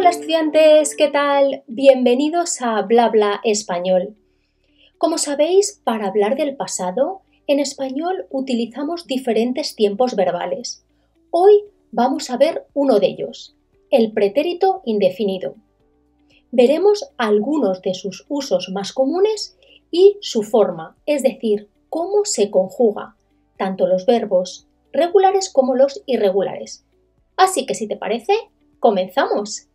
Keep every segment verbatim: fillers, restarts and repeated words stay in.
Hola estudiantes, ¿qué tal? Bienvenidos a Bla Bla Español. Como sabéis, para hablar del pasado, en español utilizamos diferentes tiempos verbales. Hoy vamos a ver uno de ellos, el pretérito indefinido. Veremos algunos de sus usos más comunes y su forma, es decir, cómo se conjuga, tanto los verbos regulares como los irregulares. Así que si te parece, comenzamos.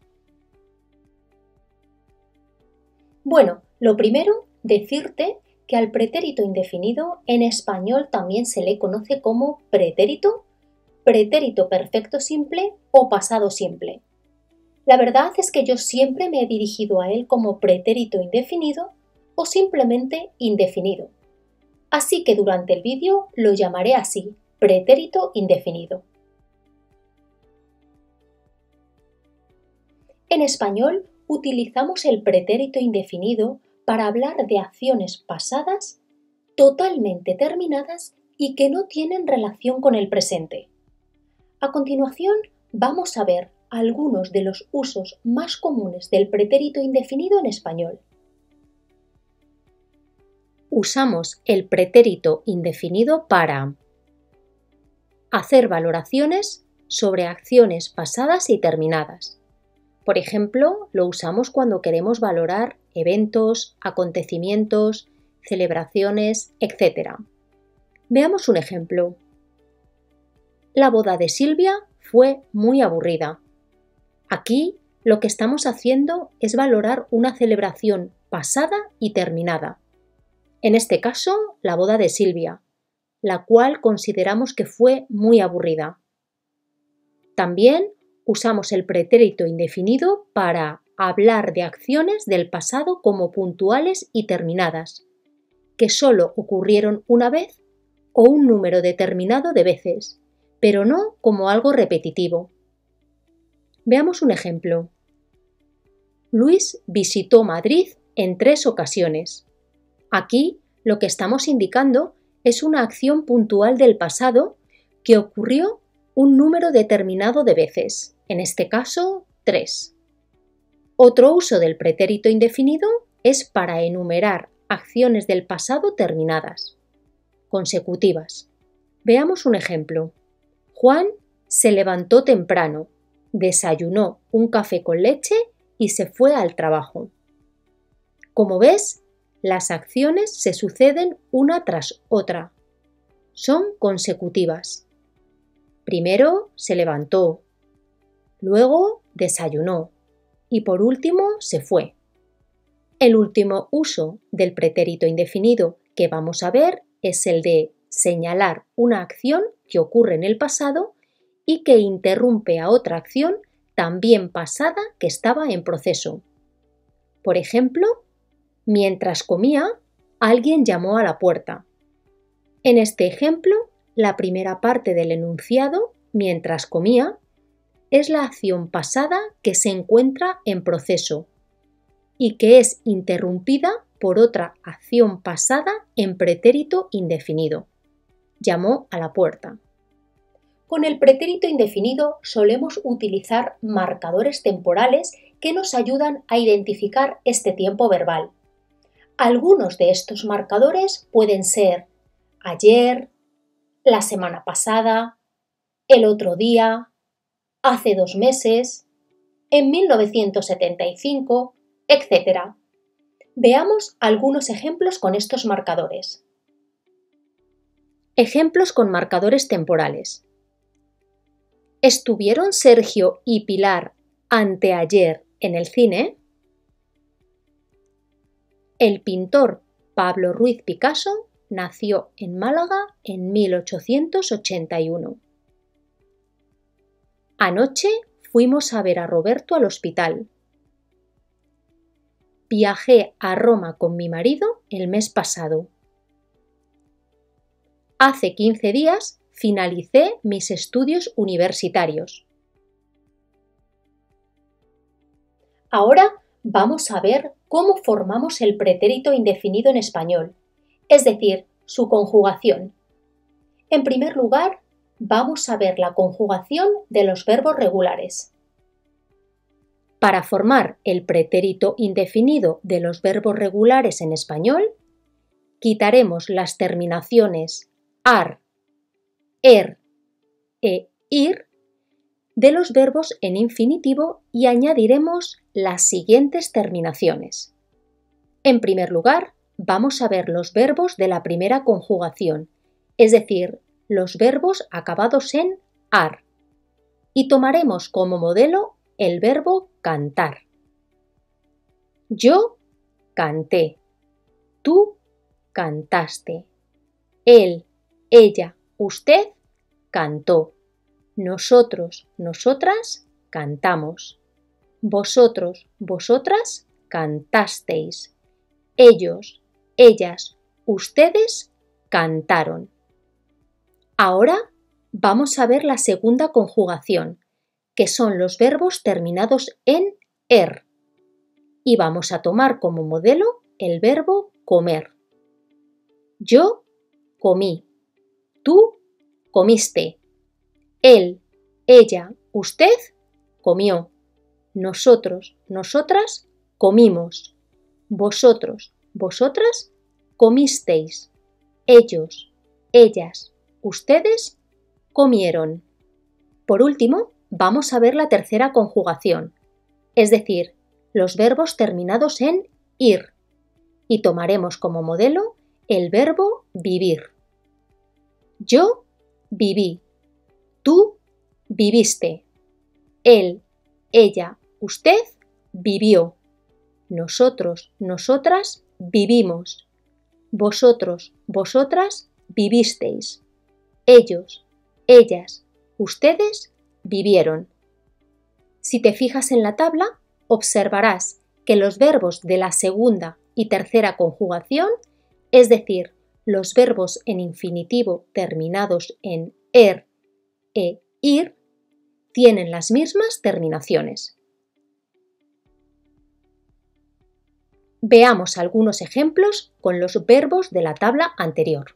Bueno, lo primero, decirte que al pretérito indefinido en español también se le conoce como pretérito, pretérito perfecto simple o pasado simple. La verdad es que yo siempre me he dirigido a él como pretérito indefinido o simplemente indefinido. Así que durante el vídeo lo llamaré así, pretérito indefinido. En español utilizamos el pretérito indefinido para hablar de acciones pasadas totalmente terminadas y que no tienen relación con el presente. A continuación, vamos a ver algunos de los usos más comunes del pretérito indefinido en español. Usamos el pretérito indefinido para hacer valoraciones sobre acciones pasadas y terminadas. Por ejemplo, lo usamos cuando queremos valorar eventos, acontecimientos, celebraciones, etcétera. Veamos un ejemplo. La boda de Silvia fue muy aburrida. Aquí lo que estamos haciendo es valorar una celebración pasada y terminada. En este caso, la boda de Silvia, la cual consideramos que fue muy aburrida. También usamos el pretérito indefinido para hablar de acciones del pasado como puntuales y terminadas, que solo ocurrieron una vez o un número determinado de veces, pero no como algo repetitivo. Veamos un ejemplo. Luis visitó Madrid en tres ocasiones. Aquí lo que estamos indicando es una acción puntual del pasado que ocurrió un número determinado de veces, en este caso, tres. Otro uso del pretérito indefinido es para enumerar acciones del pasado terminadas, consecutivas. Veamos un ejemplo. Juan se levantó temprano, desayunó un café con leche y se fue al trabajo. Como ves, las acciones se suceden una tras otra. Son consecutivas. Primero se levantó, luego desayunó y por último se fue. El último uso del pretérito indefinido que vamos a ver es el de señalar una acción que ocurre en el pasado y que interrumpe a otra acción también pasada que estaba en proceso. Por ejemplo, mientras comía, alguien llamó a la puerta. En este ejemplo, la primera parte del enunciado, mientras comía, es la acción pasada que se encuentra en proceso y que es interrumpida por otra acción pasada en pretérito indefinido. Llamó a la puerta. Con el pretérito indefinido solemos utilizar marcadores temporales que nos ayudan a identificar este tiempo verbal. Algunos de estos marcadores pueden ser ayer, la semana pasada, el otro día, hace dos meses, en mil novecientos setenta y cinco, etcétera. Veamos algunos ejemplos con estos marcadores. Ejemplos con marcadores temporales. ¿Estuvieron Sergio y Pilar anteayer en el cine? El pintor Pablo Ruiz Picasso nació en Málaga en mil ochocientos ochenta y uno. Anoche fuimos a ver a Roberto al hospital. Viajé a Roma con mi marido el mes pasado. Hace quince días finalicé mis estudios universitarios. Ahora vamos a ver cómo formamos el pretérito indefinido en español, es decir, su conjugación. En primer lugar, vamos a ver la conjugación de los verbos regulares. Para formar el pretérito indefinido de los verbos regulares en español, quitaremos las terminaciones ar, er e ir de los verbos en infinitivo y añadiremos las siguientes terminaciones. En primer lugar, vamos a ver los verbos de la primera conjugación, es decir, los verbos acabados en ar, y tomaremos como modelo el verbo cantar. Yo canté, tú cantaste, él, ella, usted cantó, nosotros, nosotras cantamos, vosotros, vosotras cantasteis, ellos, ellas, ustedes cantaron. Ahora vamos a ver la segunda conjugación, que son los verbos terminados en er, y vamos a tomar como modelo el verbo comer. Yo comí, tú comiste, él, ella, usted comió, nosotros, nosotras comimos, vosotros, vosotras comisteis, ellos, ellas, ustedes comieron. Por último, vamos a ver la tercera conjugación, es decir, los verbos terminados en ir, y tomaremos como modelo el verbo vivir. Yo viví, tú viviste, él, ella, usted vivió, nosotros, nosotras vivimos, vosotros, vosotras vivisteis, ellos, ellas, ustedes vivieron. Si te fijas en la tabla, observarás que los verbos de la segunda y tercera conjugación, es decir, los verbos en infinitivo terminados en er e ir, tienen las mismas terminaciones. Veamos algunos ejemplos con los verbos de la tabla anterior.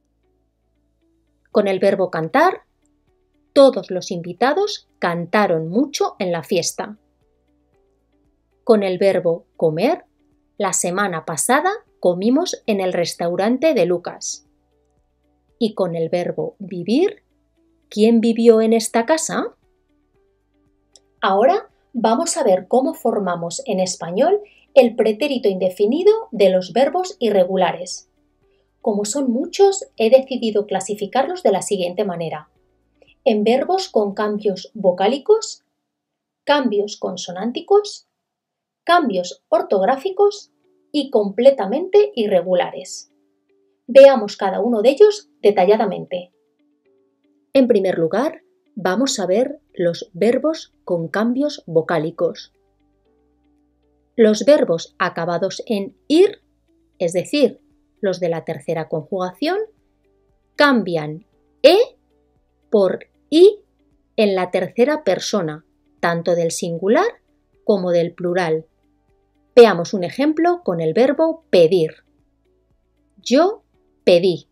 Con el verbo cantar, todos los invitados cantaron mucho en la fiesta. Con el verbo comer, la semana pasada comimos en el restaurante de Lucas. Y con el verbo vivir, ¿quién vivió en esta casa? Ahora vamos a ver cómo formamos en español el pretérito indefinido de los verbos irregulares. Como son muchos, he decidido clasificarlos de la siguiente manera: en verbos con cambios vocálicos, cambios consonánticos, cambios ortográficos y completamente irregulares. Veamos cada uno de ellos detalladamente. En primer lugar, vamos a ver los verbos con cambios vocálicos. Los verbos acabados en ir, es decir, los de la tercera conjugación, cambian e por i en la tercera persona, tanto del singular como del plural. Veamos un ejemplo con el verbo pedir. Yo pedí.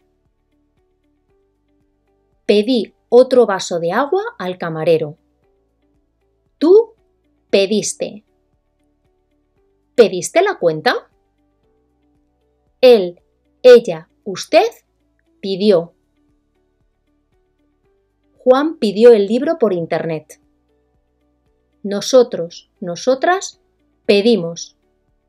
Pedí otro vaso de agua al camarero. Tú pediste. ¿Pediste la cuenta? Él, ella, usted pidió. Juan pidió el libro por internet. Nosotros, nosotras pedimos.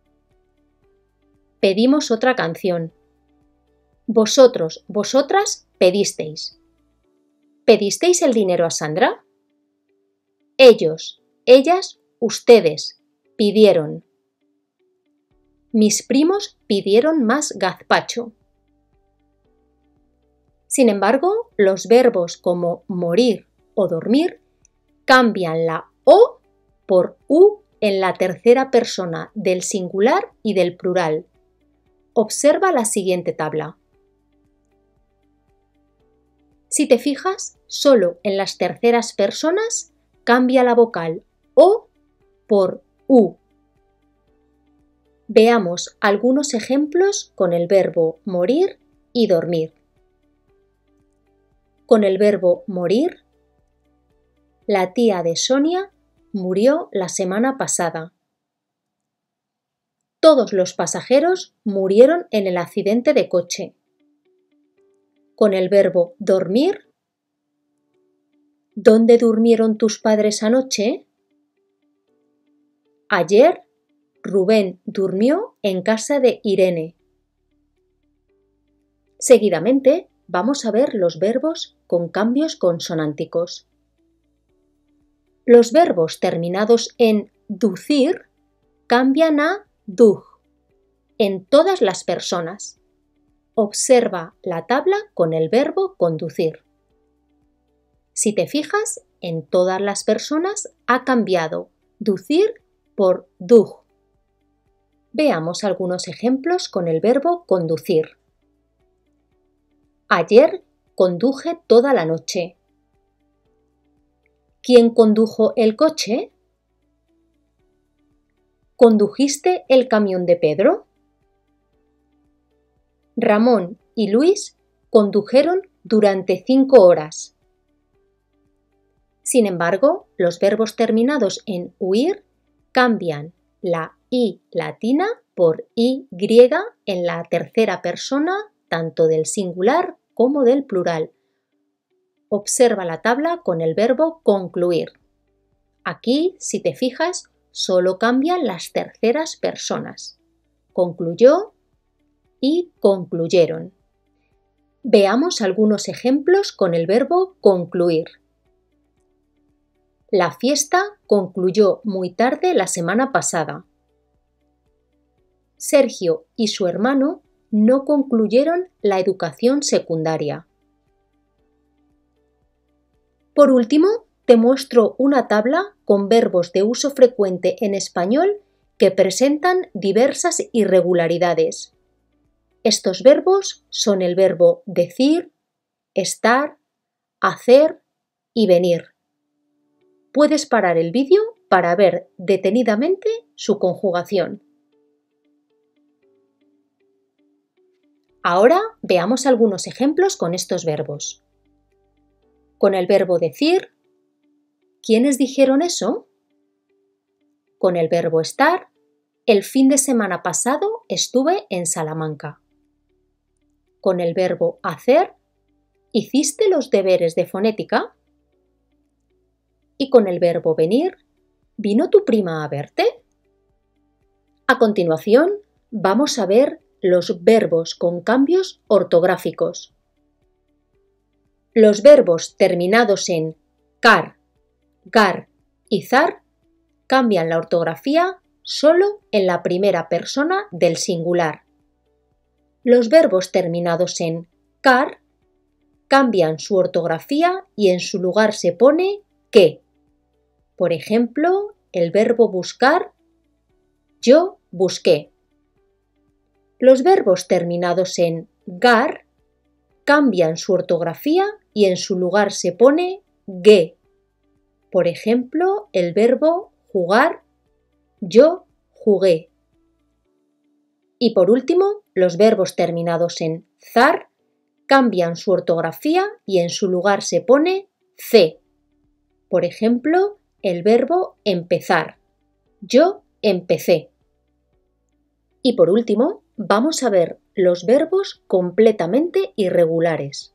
Pedimos otra canción. Vosotros, vosotras pedisteis. ¿Pedisteis el dinero a Sandra? Ellos, ellas, ustedes pidieron. Mis primos pidieron más gazpacho. Sin embargo, los verbos como morir o dormir cambian la o por u en la tercera persona del singular y del plural. Observa la siguiente tabla. Si te fijas, solo en las terceras personas cambia la vocal o por u. Veamos algunos ejemplos con el verbo morir y dormir. Con el verbo morir, la tía de Sonia murió la semana pasada. Todos los pasajeros murieron en el accidente de coche. Con el verbo dormir, ¿dónde durmieron tus padres anoche? Ayer, Rubén durmió en casa de Irene. Seguidamente, vamos a ver los verbos con cambios consonánticos. Los verbos terminados en ducir cambian a dug en todas las personas. Observa la tabla con el verbo conducir. Si te fijas, en todas las personas ha cambiado ducir por dug. Veamos algunos ejemplos con el verbo conducir. Ayer conduje toda la noche. ¿Quién condujo el coche? ¿Condujiste el camión de Pedro? Ramón y Luis condujeron durante cinco horas. Sin embargo, los verbos terminados en huir cambian la i latina por y en la tercera persona tanto del singular como del plural. Observa la tabla con el verbo concluir. Aquí, si te fijas, solo cambian las terceras personas. Concluyó y concluyeron. Veamos algunos ejemplos con el verbo concluir. La fiesta concluyó muy tarde la semana pasada. Sergio y su hermano no concluyeron la educación secundaria. Por último, te muestro una tabla con verbos de uso frecuente en español que presentan diversas irregularidades. Estos verbos son el verbo decir, estar, hacer y venir. Puedes parar el vídeo para ver detenidamente su conjugación. Ahora veamos algunos ejemplos con estos verbos. Con el verbo decir, ¿quiénes dijeron eso? Con el verbo estar, el fin de semana pasado estuve en Salamanca. Con el verbo hacer, ¿hiciste los deberes de fonética? Y con el verbo venir, ¿vino tu prima a verte? A continuación, vamos a ver los verbos con cambios ortográficos. Los verbos terminados en car, gar y zar cambian la ortografía solo en la primera persona del singular. Los verbos terminados en car cambian su ortografía y en su lugar se pone que. Por ejemplo, el verbo buscar, yo busqué. Los verbos terminados en gar cambian su ortografía y en su lugar se pone ge. Por ejemplo, el verbo jugar, yo jugué. Y por último, los verbos terminados en zar cambian su ortografía y en su lugar se pone ce. Por ejemplo, el verbo empezar, yo empecé. Y por último, vamos a ver los verbos completamente irregulares.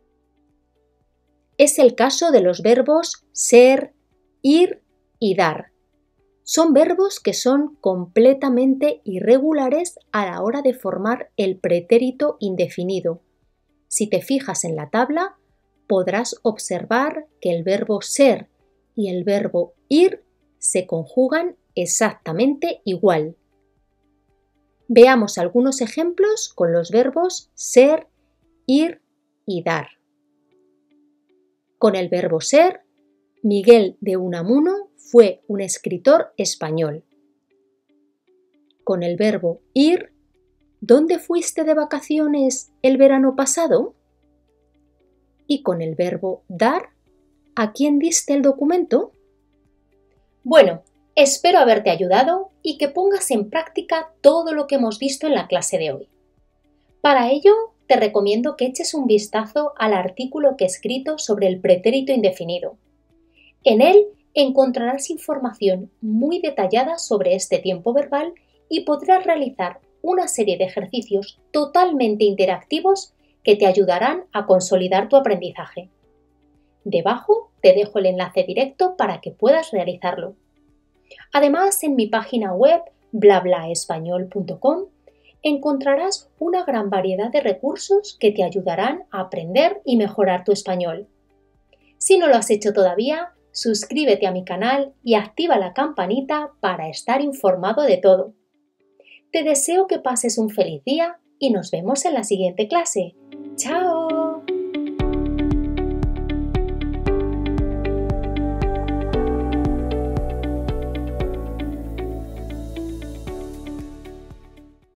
Es el caso de los verbos ser, ir y dar. Son verbos que son completamente irregulares a la hora de formar el pretérito indefinido. Si te fijas en la tabla, podrás observar que el verbo ser y el verbo ir se conjugan exactamente igual. Veamos algunos ejemplos con los verbos ser, ir y dar. Con el verbo ser, Miguel de Unamuno fue un escritor español. Con el verbo ir, ¿dónde fuiste de vacaciones el verano pasado? Y con el verbo dar, ¿a quién diste el documento? Bueno, espero haberte ayudado y que pongas en práctica todo lo que hemos visto en la clase de hoy. Para ello, te recomiendo que eches un vistazo al artículo que he escrito sobre el pretérito indefinido. En él Encontrarás información muy detallada sobre este tiempo verbal y podrás realizar una serie de ejercicios totalmente interactivos que te ayudarán a consolidar tu aprendizaje. Debajo te dejo el enlace directo para que puedas realizarlo. Además, en mi página web blablaespañol punto com encontrarás una gran variedad de recursos que te ayudarán a aprender y mejorar tu español. Si no lo has hecho todavía, suscríbete a mi canal y activa la campanita para estar informado de todo. Te deseo que pases un feliz día y nos vemos en la siguiente clase. ¡Chao!